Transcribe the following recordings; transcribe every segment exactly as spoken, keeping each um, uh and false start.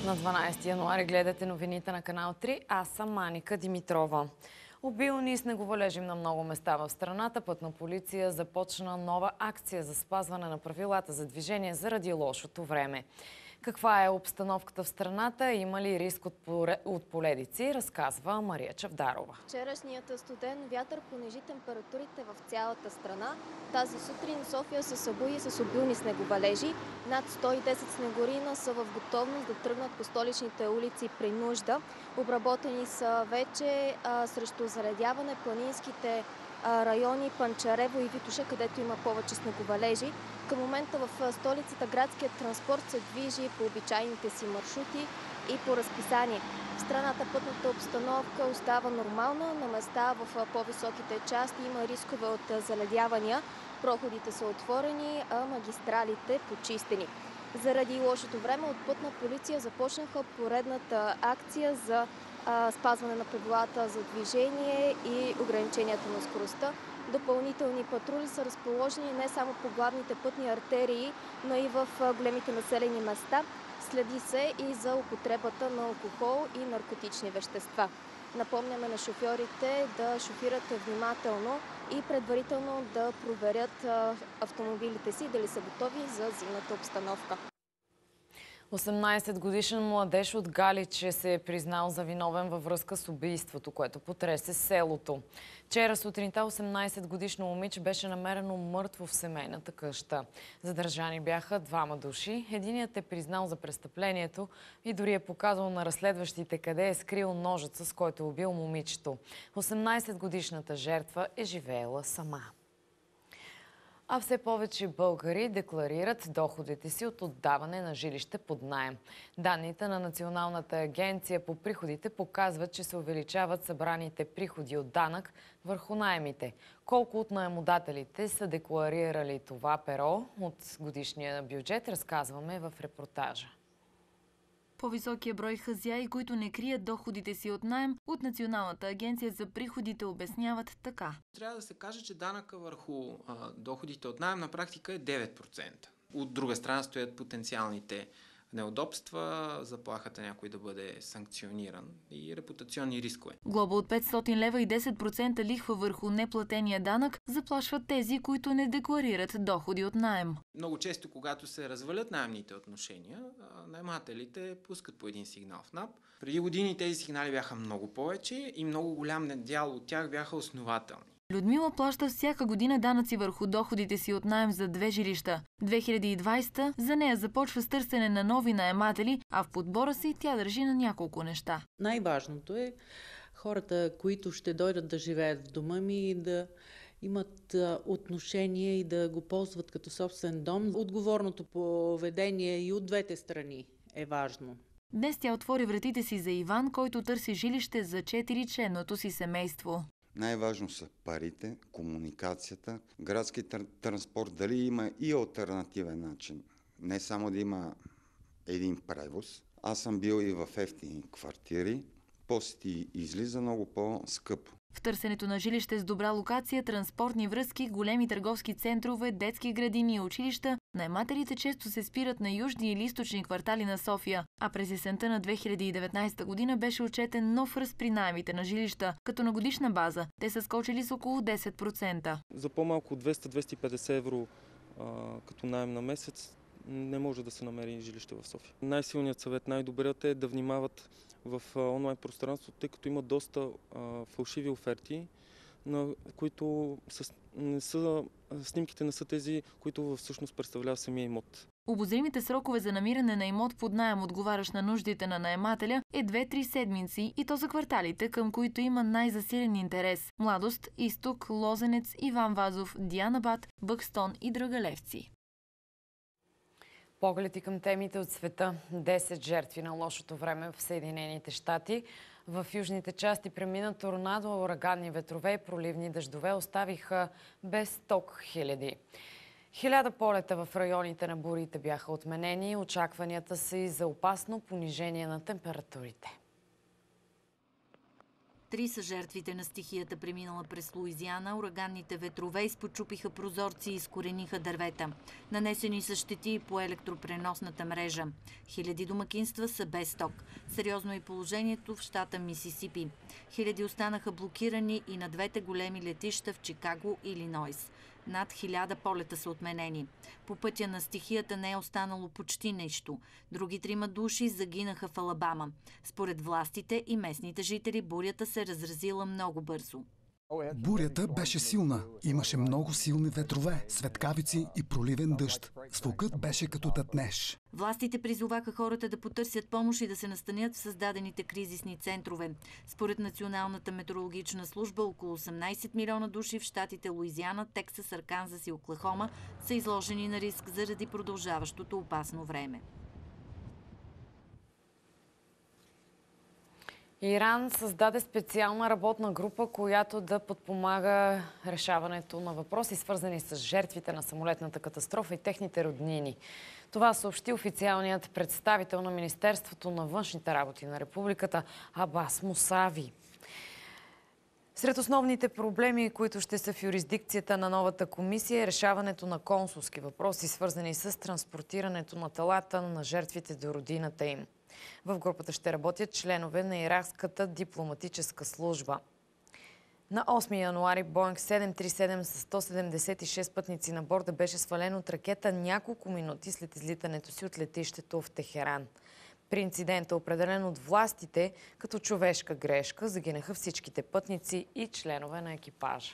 На дванадесети януари гледате новините на канал три. Аз съм Маника Димитрова. Обилни снеговалежи на много места в страната. Пътна полиция започна нова акция за спазване на правилата за движение заради лошото време. Каква е обстановката в страната? Има ли риск от, поре... от поледици? Разказва Мария Чавдарова. Вчерашният студен вятър понижи температурите в цялата страна. Тази сутрин София се събуди с обилни снеговалежи. Над сто и десет снегорина са в готовност да тръгнат по столичните улици при нужда. Обработени са вече а, срещу заредяване планинските райони Панчарево и Витоша, където има повече снеговалежи. Към момента в столицата градският транспорт се движи по обичайните си маршрути и по разписание. В страната пътната обстановка остава нормална. На места в по-високите части има рискове от заледявания. Проходите са отворени, а магистралите почистени. Заради лошото време от пътна полиция започнаха поредната акция за а, спазване на правилата за движение и ограниченията на скоростта. Допълнителни патрули са разположени не само по главните пътни артерии, но и в големите населени места. Следи се и за употребата на алкохол и наркотични вещества. Напомняме на шофьорите да шофират внимателно и предварително да проверят автомобилите си дали са готови за зимната обстановка. осемнадесетгодишен младеж от Галиче се е признал за виновен във връзка с убийството, което потресе селото. Вчера сутринта осемнадесетгодишно момиче беше намерено мъртво в семейната къща. Задържани бяха двама души. Единият е признал за престъплението и дори е показал на разследващите къде е скрил ножът, с който е убил момичето. осемнадесетгодишната жертва е живеела сама. А все повече българи декларират доходите си от отдаване на жилище под наем. Данните на Националната агенция по приходите показват, че се увеличават събраните приходи от данък върху наемите. Колко от наемодателите са декларирали това перо от годишния бюджет, разказваме в репортажа. По-високия брой хазяи, които не крият доходите си от наем, от Националната агенция за приходите обясняват така. Трябва да се каже, че данъка върху а, доходите от наем на практика е девет процента. От друга страна стоят потенциалните неудобства, заплахата някой да бъде санкциониран и репутационни рискове. Глоба от петстотин лева и десет процента лихва върху неплатения данък заплашват тези, които не декларират доходи от наем. Много често, когато се развалят наемните отношения, наемателите пускат по един сигнал в НАП. Преди години тези сигнали бяха много повече и много голям дял от тях бяха основателни. Людмила плаща всяка година данъци върху доходите си от наем за две жилища. две хиляди и двадесета за нея започва с търсене на нови наематели, а в подбора си тя държи на няколко неща. Най-важното е хората, които ще дойдат да живеят в дома ми, да имат отношение и да го ползват като собствен дом. Отговорното поведение и от двете страни е важно. Днес тя отвори вратите си за Иван, който търси жилище за четиричленното си семейство. Най-важно са парите, комуникацията, градски транспорт, дали има и алтернативен начин. Не само да има един превоз. Аз съм бил и в ефтини квартири, после ти излиза много по-скъпо. В търсенето на жилище с добра локация, транспортни връзки, големи търговски центрове, детски градини и училища, наемателите често се спират на южни или източни квартали на София. А през есента на две хиляди и деветнадесета година беше отчетен нов ръст при наемите на жилища, като на годишна база. Те са скочили с около десет процента. За по-малко от двеста до двеста и петдесет евро а, като наем на месец не може да се намери жилище в София. Най-силният съвет, най-добрият е да внимават в онлайн пространството, тъй като има доста а, фалшиви оферти, на които с, не са, снимките не са тези, които всъщност представляват самия имот. Обозримите срокове за намиране на имот под наем, отговарящ на нуждите на наемателя, е две-три седмици и то за кварталите, към които има най-засилен интерес. Младост, Изток, Лозенец, Иван Вазов, Дианабад, Бъкстон и Драгалевци. Погледи към темите от света. десет жертви на лошото време в Съединените щати. В южните части премина торнадо, ураганни ветрове и проливни дъждове оставиха без ток хиляди. Хиляда полета в районите на бурите бяха отменени. Очакванията са и за опасно понижение на температурите. Три са жертвите на стихията, преминала през Луизиана. Ураганните ветрове изпочупиха прозорци и изкорениха дървета. Нанесени са щети по електропреносната мрежа. Хиляди домакинства са без ток. Сериозно е положението в щата Мисисипи. Хиляди останаха блокирани и на двете големи летища в Чикаго и Илинойс. Над хиляда полета са отменени. По пътя на стихията не е останало почти нищо. Други трима души загинаха в Алабама. Според властите и местните жители, бурята се разразила много бързо. Бурята беше силна. Имаше много силни ветрове, светкавици и проливен дъжд. Звукът беше като тътнеж. Властите призоваха хората да потърсят помощ и да се настанят в създадените кризисни центрове. Според Националната метеорологична служба, около осемнайсет милиона души в щатите Луизиана, Тексас, Арканзас и Оклахома са изложени на риск заради продължаващото опасно време. Иран създаде специална работна група, която да подпомага решаването на въпроси, свързани с жертвите на самолетната катастрофа и техните роднини. Това съобщи официалният представител на Министерството на външните работи на Републиката Абас Мусави. Сред основните проблеми, които ще са в юрисдикцията на новата комисия, е решаването на консулски въпроси, свързани с транспортирането на телата на жертвите до родината им. В групата ще работят членове на иракската дипломатическа служба. На осми януари Боинг седем три седем с сто седемдесет и шест пътници на борда беше свален от ракета няколко минути след излитането си от летището в Техеран. При инцидента, определен от властите като човешка грешка, загинаха всичките пътници и членове на екипажа.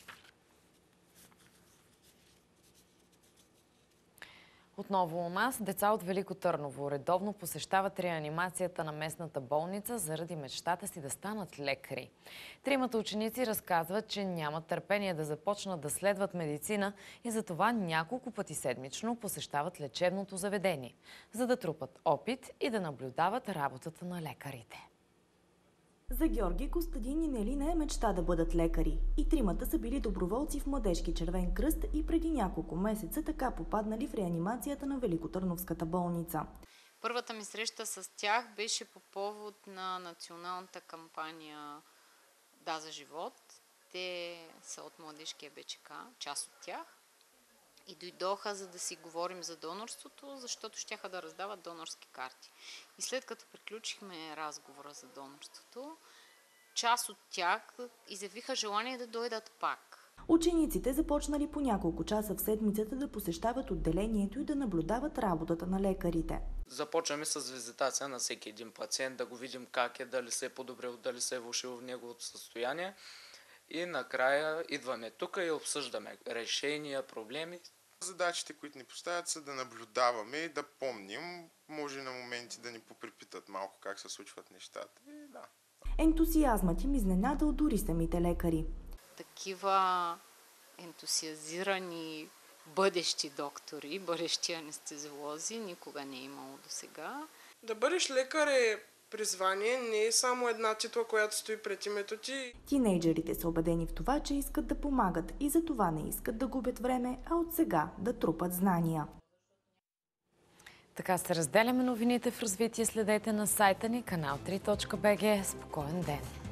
Отново у нас деца от Велико Търново редовно посещават реанимацията на местната болница заради мечтата си да станат лекари. Тримата ученици разказват, че нямат търпение да започнат да следват медицина и затова няколко пъти седмично посещават лечебното заведение, за да трупат опит и да наблюдават работата на лекарите. За Георги, Костадин и Нелина е мечта да бъдат лекари. И тримата са били доброволци в Младежки червен кръст и преди няколко месеца така попаднали в реанимацията на Великотърновската болница. Първата ми среща с тях беше по повод на националната кампания Да за живот. Те са от Младежкия БЧК, част от тях. И дойдоха, за да си говорим за донорството, защото щяха да раздават донорски карти. И след като приключихме разговора за донорството, част от тях изявиха желание да дойдат пак. Учениците започнали по няколко часа в седмицата да посещават отделението и да наблюдават работата на лекарите. Започваме с визитация на всеки един пациент, да го видим как е, дали се е подобрил, дали се е влошил в неговото състояние. И накрая идваме тук и обсъждаме решения, проблеми. Задачите, които ни поставят, са да наблюдаваме и да помним, може на моменти да ни попрепитат малко как се случват нещата. И да. Ентусиазмът им изненадал дори самите лекари. Такива ентусиазирани бъдещи доктори, бъдещи анестезиолози никога не е имало до сега. Да бъдеш лекар е призвание, не е само една титла, която стои пред името ти. Тинейджерите са убедени в това, че искат да помагат и за това не искат да губят време, а от сега да трупат знания. Така се разделяме новините в развитие. Следете на сайта ни канал три точка бг. Спокоен ден!